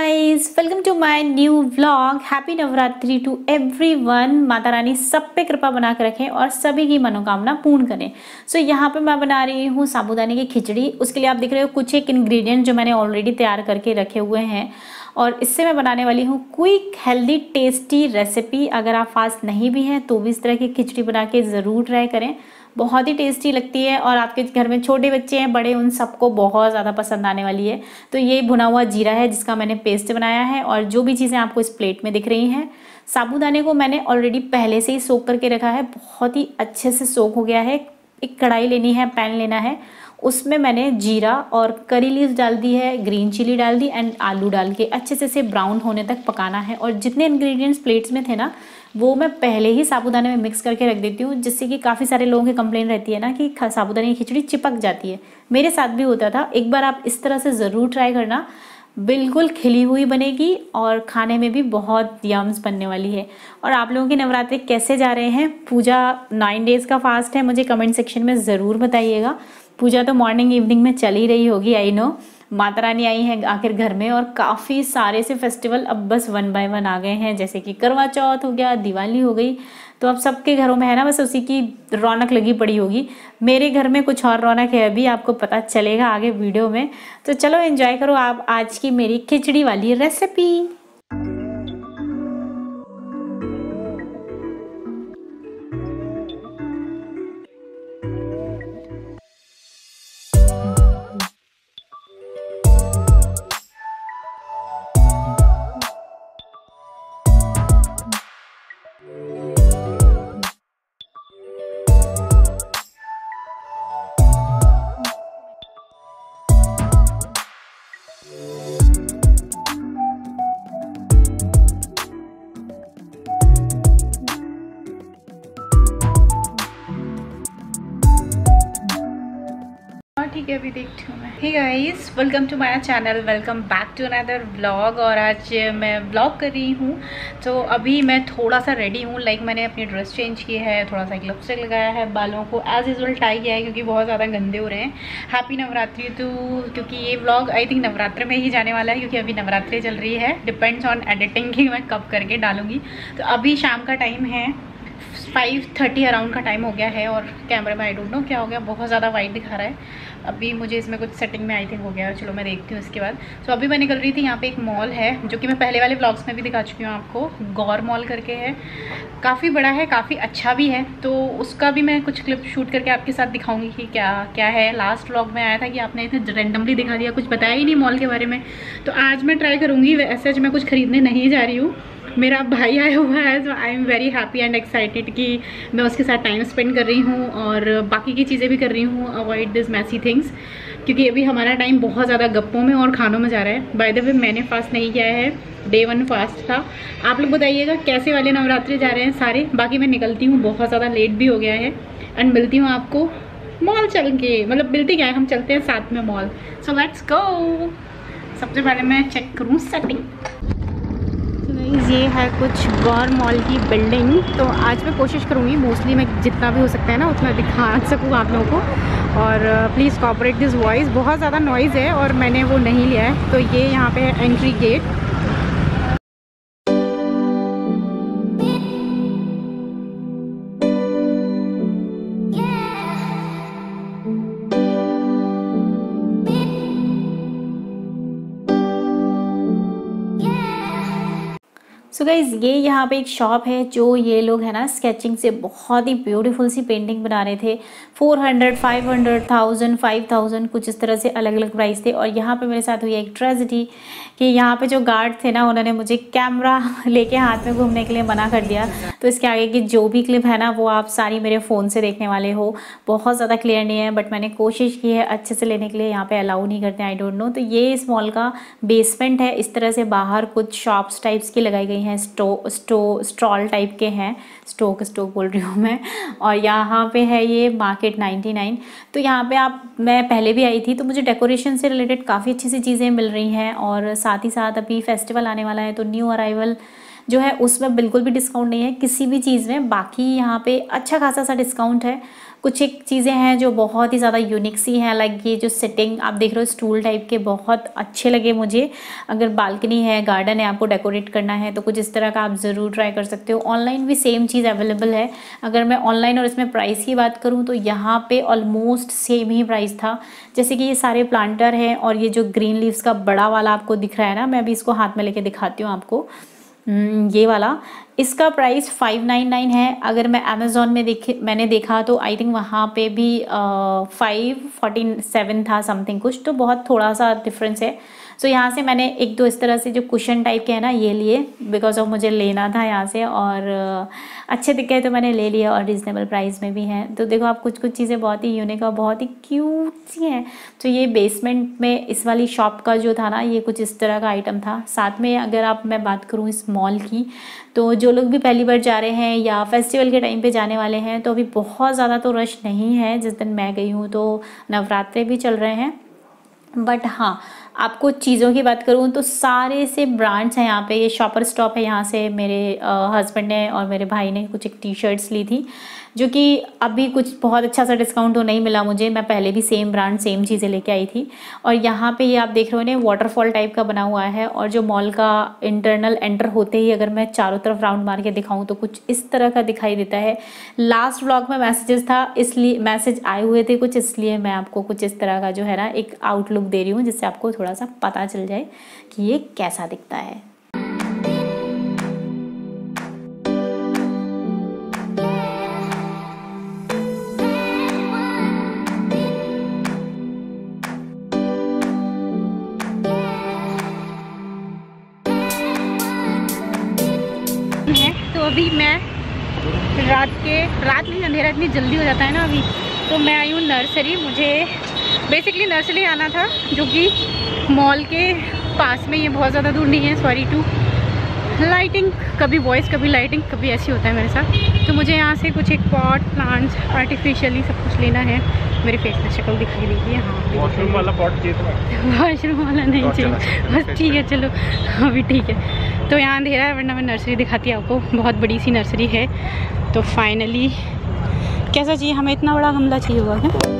Guys, welcome to my new vlog. Happy Navratri to everyone. Mata Rani सब पे कृपा बना के रखें और सभी की मनोकामना पूर्ण करें। सो यहाँ पे मैं बना रही हूँ साबूदाने की खिचड़ी। उसके लिए आप देख रहे हो कुछ एक इंग्रेडिएंट जो मैंने ऑलरेडी तैयार करके रखे हुए हैं और इससे मैं बनाने वाली हूँ क्विक हेल्दी टेस्टी रेसिपी। अगर आप फास्ट नहीं भी हैं तो भी इस तरह की खिचड़ी बना के ज़रूर ट्राई करें, बहुत ही टेस्टी लगती है और आपके घर में छोटे बच्चे हैं बड़े, उन सबको बहुत ज़्यादा पसंद आने वाली है। तो ये भुना हुआ जीरा है जिसका मैंने पेस्ट बनाया है और जो भी चीज़ें आपको इस प्लेट में दिख रही हैं, साबूदाने को मैंने ऑलरेडी पहले से ही सोख करके रखा है, बहुत ही अच्छे से सोख हो गया है। एक कढ़ाई लेनी है, पैन लेना है, उसमें मैंने जीरा और करी लीव्स डाल दी है, ग्रीन चिली डाल दी एंड आलू डाल के अच्छे से इसे ब्राउन होने तक पकाना है। और जितने इंग्रेडिएंट्स प्लेट्स में थे ना वो मैं पहले ही साबूदाने में मिक्स करके रख देती हूँ, जिससे कि काफ़ी सारे लोगों की कंप्लेन रहती है ना कि साबूदाने की खिचड़ी चिपक जाती है। मेरे साथ भी होता था। एक बार आप इस तरह से ज़रूर ट्राई करना, बिल्कुल खिली हुई बनेगी और खाने में भी बहुत यम्स बनने वाली है। और आप लोगों की नवरात्रि कैसे जा रहे हैं? पूजा 9 डेज़ का फास्ट है, मुझे कमेंट सेक्शन में ज़रूर बताइएगा। पूजा तो मॉर्निंग इवनिंग में चल ही रही होगी, आई नो। माता रानी आई हैं आखिर घर में और काफ़ी सारे से फेस्टिवल अब बस 1 बाय 1 आ गए हैं, जैसे कि करवा चौथ हो गया, दिवाली हो गई। तो अब सबके घरों में है ना, बस उसी की रौनक लगी पड़ी होगी। मेरे घर में कुछ और रौनक है, अभी आपको पता चलेगा आगे वीडियो में। तो चलो एंजॉय करो आप आज की मेरी खिचड़ी वाली रेसिपी। ठीक है, अभी देखती हूँ मैं। Hey guys, welcome to my channel, welcome back to another vlog. और आज मैं व्लॉग कर रही हूँ। तो अभी मैं थोड़ा सा रेडी हूँ, लाइक मैंने अपनी ड्रेस चेंज की है, थोड़ा सा लिपस्टिक लगाया है, बालों को एज यूजुअल टाई किया है क्योंकि बहुत ज़्यादा गंदे हो रहे हैं। हैप्पी नवरात्रि टू, क्योंकि ये व्लॉग आई थिंक नवरात्रि में ही जाने वाला है क्योंकि अभी नवरात्रि चल रही है। डिपेंड्स ऑन एडिटिंग कि मैं कब करके डालूंगी। तो अभी शाम का टाइम है, 5:30 अराउंड का टाइम हो गया है और कैमरे में आई डोंट नो क्या हो गया, बहुत ज़्यादा वाइट दिखा रहा है। अभी मुझे इसमें कुछ सेटिंग में आई थिंक हो गया, चलो मैं देखती हूँ इसके बाद। तो अभी मैं निकल रही थी, यहाँ पे एक मॉल है जो कि मैं पहले वाले व्लॉग्स में भी दिखा चुकी हूँ आपको, गौर मॉल करके है। काफ़ी बड़ा है, काफ़ी अच्छा भी है, तो उसका भी मैं कुछ क्लिप शूट करके आपके साथ दिखाऊंगी कि क्या क्या है। लास्ट व्लॉग में आया था कि आपने इतने रैंडमली दिखा दिया, कुछ बताया ही नहीं मॉल के बारे में। तो आज मैं ट्राई करूँगी। वैसे मैं कुछ खरीदने नहीं जा रही हूँ, मेरा भाई आया हुआ है, तो I am very happy and excited कि मैं उसके साथ टाइम स्पेंड कर रही हूँ और बाकी की चीज़ें भी कर रही हूँ, अवॉइड दिस मैसी थिंग्स, क्योंकि अभी हमारा टाइम बहुत ज़्यादा गप्पों में और खानों में जा रहा है। बाय द वे मैंने फास्ट नहीं किया है, डे 1 फास्ट था। आप लोग बताइएगा कैसे वाले नवरात्रि जा रहे हैं सारे। बाकी मैं निकलती हूँ, बहुत ज़्यादा लेट भी हो गया है एंड मिलती हूँ आपको मॉल चल के, मतलब मिलती क्या है, हम चलते हैं साथ में मॉल। So let's go. सबसे पहले मैं चेक करूँ सेटिंग। ये है कुछ गौर मॉल की बिल्डिंग। तो आज मैं कोशिश करूँगी मोस्टली मैं जितना भी हो सकता है ना उतना दिखा सकूँ आप लोगों को। और प्लीज़ कॉपरेट दिस वॉइस, बहुत ज़्यादा नॉइज़ है और मैंने वो नहीं लिया है। तो ये यहाँ पे है एंट्री गेट। सो गाइज़, ये यहाँ पे एक शॉप है जो ये लोग है ना स्केचिंग से बहुत ही ब्यूटीफुल सी पेंटिंग बना रहे थे। 400, 500, 1000, 5000 कुछ इस तरह से अलग अलग प्राइस थे। और यहाँ पे मेरे साथ हुई एक ट्रेजेडी कि यहाँ पे जो गार्ड थे ना उन्होंने मुझे कैमरा लेके हाथ में घूमने के लिए मना कर दिया। तो इसके आगे की जो भी क्लिप है ना वो आप सारी मेरे फ़ोन से देखने वाले हो। बहुत ज़्यादा क्लियर नहीं है बट मैंने कोशिश की है अच्छे से लेने के लिए। यहाँ पे अलाउ नहीं करते, आई डोंट नो। तो ये इस मॉल का बेसमेंट है। इस तरह से बाहर कुछ शॉप्स टाइप्स की लगाई गई हैं, स्टॉल टाइप के हैं, स्टोक बोल रही हूँ मैं। और यहाँ पे है ये मार्केट 99। तो यहाँ पे मैं पहले भी आई थी, तो मुझे डेकोरेशन से रिलेटेड काफ़ी अच्छी सी चीज़ें मिल रही हैं। और साथ ही साथ अभी फेस्टिवल आने वाला है तो न्यू अराइवल जो है उसमें बिल्कुल भी डिस्काउंट नहीं है किसी भी चीज़ में। बाकी यहाँ पे अच्छा खासा सा डिस्काउंट है, कुछ एक चीज़ें हैं जो बहुत ही ज़्यादा यूनिक सी हैं, लाइक ये जो सिटिंग आप देख रहे हो स्टूल टाइप के, बहुत अच्छे लगे मुझे। अगर बालकनी है, गार्डन है, आपको डेकोरेट करना है तो कुछ इस तरह का आप ज़रूर ट्राई कर सकते हो। ऑनलाइन भी सेम चीज़ अवेलेबल है। अगर मैं ऑनलाइन और इसमें प्राइस की बात करूँ तो यहाँ पे ऑलमोस्ट सेम ही प्राइस था। जैसे कि ये सारे प्लांटर हैं और ये जो ग्रीन लीव्स का बड़ा वाला आपको दिख रहा है ना, मैं अभी इसको हाथ में लेके दिखाती हूँ आपको। ये वाला, इसका प्राइस 599 है। अगर मैं अमेज़ॉन में मैंने देखा तो आई थिंक वहाँ पे भी 547 था समथिंग कुछ, तो बहुत थोड़ा सा डिफरेंस है। सो यहाँ से मैंने एक दो इस तरह से जो कुशन टाइप के हैं ना ये लिए, बिकॉज ऑफ मुझे लेना था यहाँ से, और अच्छे दिखे तो मैंने ले लिया और रिजनेबल प्राइस में भी हैं। तो देखो आप, कुछ कुछ चीज़ें बहुत ही यूनिक और बहुत ही क्यूट सी हैं। तो ये बेसमेंट में इस वाली शॉप का जो था ना, ये कुछ इस तरह का आइटम था। साथ में अगर आप मैं बात करूँ इस मॉल की, तो जो लोग भी पहली बार जा रहे हैं या फेस्टिवल के टाइम पे जाने वाले हैं तो अभी बहुत ज़्यादा तो रश नहीं है। जिस दिन मैं गई हूँ तो नवरात्रे भी चल रहे हैं, बट हाँ आपको चीज़ों की बात करूँ तो सारे से ब्रांड्स हैं यहाँ पे। ये शॉपर स्टॉप है, यहाँ से मेरे हस्बैंड ने और मेरे भाई ने कुछ एक टी शर्ट्स ली थी, जो कि अभी कुछ बहुत अच्छा सा डिस्काउंट तो नहीं मिला मुझे। मैं पहले भी सेम ब्रांड सेम चीज़ें लेके आई थी। और यहाँ पे ये आप देख रहे हो ना, वाटरफॉल टाइप का बना हुआ है। और जो मॉल का इंटरनल एंटर होते ही अगर मैं चारों तरफ राउंड मार के दिखाऊँ तो कुछ इस तरह का दिखाई देता है। लास्ट व्लॉग में मैसेजेस था, इसलिए मैसेज आए हुए थे कुछ, इसलिए मैं आपको कुछ इस तरह का जो है ना एक आउटलुक दे रही हूँ, जिससे आपको थोड़ा सा पता चल जाए कि ये कैसा दिखता है। तो अभी मैं रात में अंधेरा इतनी जल्दी हो जाता है ना अभी, तो मैं आई हूँ नर्सरी। मुझे बेसिकली नर्सरी आना था, जो कि मॉल के पास में, ये बहुत ज़्यादा दूर नहीं है। सॉरी टू लाइटिंग, कभी वॉइस कभी लाइटिंग, कभी ऐसी होता है मेरे साथ। तो मुझे यहाँ से कुछ एक पॉट प्लांट्स आर्टिफिशियली सब कुछ लेना है। मेरे फेस में शक्ल दिखाई देती है। हाँ, वॉशरूम वाला पॉट चाहिए, वॉशरूम वाला नहीं चाहिए, बस ठीक है चलो अभी ठीक है। तो यहाँ अंधेरा है, वरना मैं नर्सरी दिखाती है आपको। बहुत बड़ी सी नर्सरी है। तो फाइनली कैसा चाहिए हमें, इतना बड़ा गमला चाहिए होगा क्या?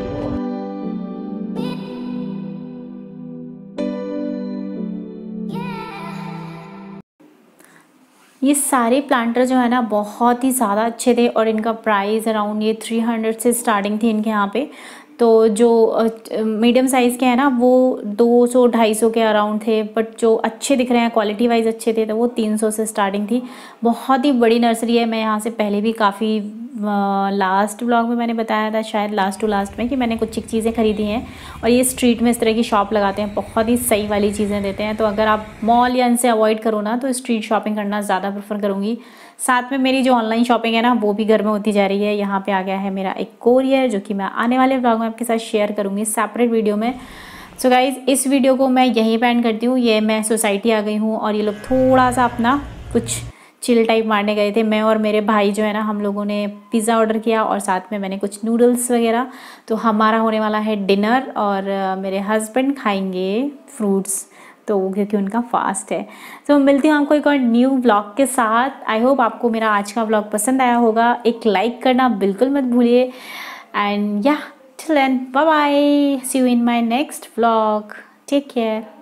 ये सारे प्लांटर जो है ना बहुत ही ज़्यादा अच्छे थे, और इनका प्राइस अराउंड ये 300 से स्टार्टिंग थी इनके यहाँ पे। तो जो मीडियम साइज़ के हैं ना वो 200-250 के अराउंड थे, बट जो अच्छे दिख रहे हैं क्वालिटी वाइज अच्छे थे तो वो 300 से स्टार्टिंग थी। बहुत ही बड़ी नर्सरी है। मैं यहाँ से पहले भी काफ़ी लास्ट व्लॉग में मैंने बताया था, शायद लास्ट टू लास्ट में, कि मैंने कुछ एक चीज़ें खरीदी हैं। और ये स्ट्रीट में इस तरह की शॉप लगाते हैं, बहुत ही सही वाली चीज़ें देते हैं। तो अगर आप मॉल या इनसे अवॉइड करो ना तो स्ट्रीट शॉपिंग करना ज़्यादा प्रेफर करूँगी। साथ में मेरी जो ऑनलाइन शॉपिंग है ना वो भी घर में होती जा रही है। यहाँ पे आ गया है मेरा एक कोरियर, जो कि मैं आने वाले व्लॉग में आपके साथ शेयर करूँगी सेपरेट वीडियो में। सो गाइज़, इस वीडियो को मैं यहीं पे एंड करती हूँ। ये मैं सोसाइटी आ गई हूँ और ये लोग थोड़ा सा अपना कुछ चिल टाइप मारने गए थे। मैं और मेरे भाई जो है ना, हम लोगों ने पिज़्ज़ा ऑर्डर किया और साथ में मैंने कुछ नूडल्स वगैरह। तो हमारा होने वाला है डिनर, और मेरे हस्बैंड खाएंगे फ्रूट्स, तो क्योंकि उनका फास्ट है। तो मिलती हूँ आपको एक और न्यू व्लॉग के साथ। आई होप आपको मेरा आज का व्लॉग पसंद आया होगा। एक लाइक करना बिल्कुल मत भूलिए। एंड या till then, bye bye, see you in my next vlog, take care.